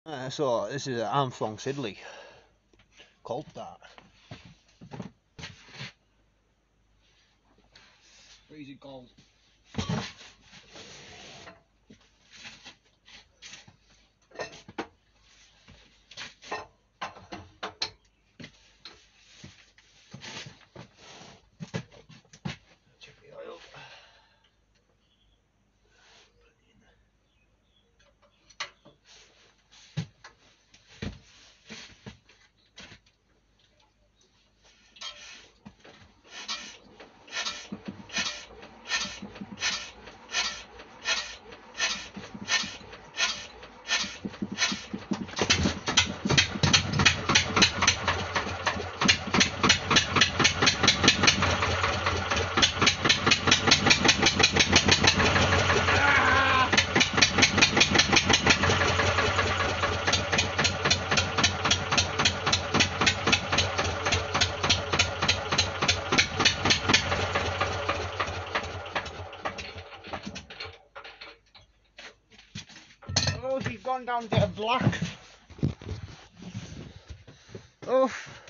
So this is Armstrong Siddeley, cold start. Freezing cold. Check the oil. Oh, she's gone down to black. Oh.